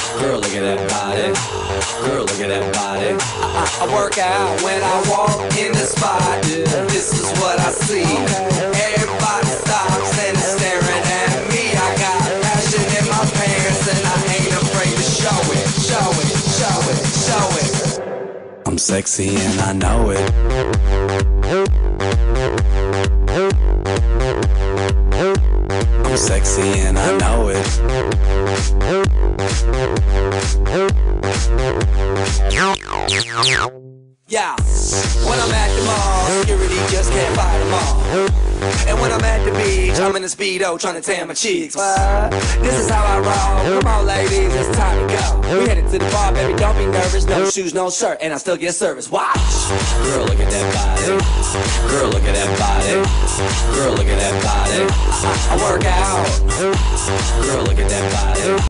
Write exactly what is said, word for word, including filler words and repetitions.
Girl, look at that body. Girl, look at that body. I, I, I work out when I walk in the spot. This is what I see. Everybody stops and is staring at me. I got passion in my pants and I ain't afraid to show it, show it, show it, show it. I'm sexy and I know it. I'm sexy and I know it. Yeah, when I'm at the mall, security just can't fight them all. And when I'm at the beach, I'm in a Speedo trying to tan my cheeks. What? This is how I roll. Come on, ladies, it's time to go. We headed to the bar, baby, don't be nervous. No shoes, no shirt, and I still get service. Watch. Girl, look at that body. Girl, look at that body. Girl, look at that body. I, I work out. Girl, look at that body.